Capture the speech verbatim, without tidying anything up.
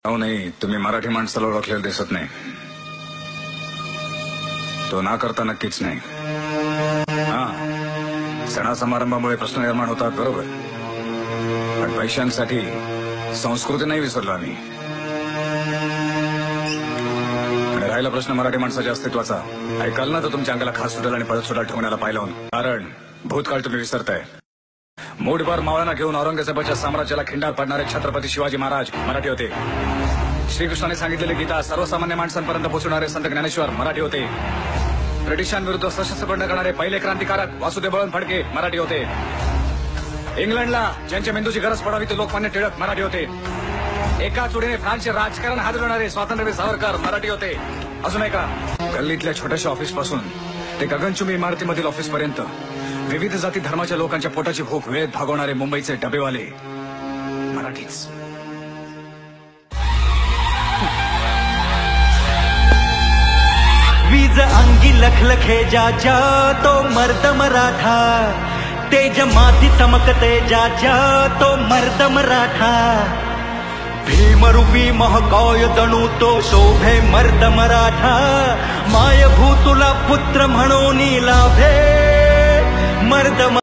हो नाही, तुम्ही मराठी माणसाला ओळखलेलं दिसत नाही. तो ना करता नक्कीच नाही. हा, सणा समारंभामुळे प्रश्न निर्माण होतात, बरोबर, पण पैशांसाठी संस्कृती नाही विसरलो आम्ही. आणि राहिला प्रश्न मराठी माणसाच्या अस्तित्वाचा, ऐकाल ना तर तुमच्या अंगाला खास सुटेल आणि पळत सुटाल ठेवण्याला पाहिलं. कारण भूतकाळ तुम्ही विसरताय. मूठभर मावळ्यांना घेऊन औरंगजेबाच्या साम्राज्याला खिंडार पाडणारे छत्रपती शिवाजी महाराज मराठी होते. श्रीकृष्णाने सांगितलेली गीता सर्वसामान्य माणसांपर्यंत पोहोचवणारे संत ज्ञानेश्वर मराठी होते. ब्रिटिशांविरुद्ध सशस्त्र बंड करणारे पहिले क्रांतिकारक वासुदेव बळवंत फडके मराठी होते. इंग्लंडला ज्यांच्या मेंदूची गरज पडावी ते लोकमान्य टिळक मराठी होते. एका चुडीने फ्रान्सचे राजकारण हादरवणारे स्वातंत्र्यवीर सावरकर मराठी होते. अजून एका गल्लीतल्या छोट्याशा ऑफिस पासून ते गगनचुंबी इमारतीमधील ऑफिस पर्यंत विविध जाती धर्माच्या लोकांच्या पोटाची भूक वेळेत भागवणारे मुंबईचे डबेवाले मराठीच. वीज अंगी लखलखे ज्याच्या तो मर्द मराठा, तेज माती चमकते ज्याच्या तो मर्द मराठा. भीमरूपी महाकाय जणू तो शोभे मर्द मराठा. माय भूतुला पुत्र म्हणून लाभे मर्द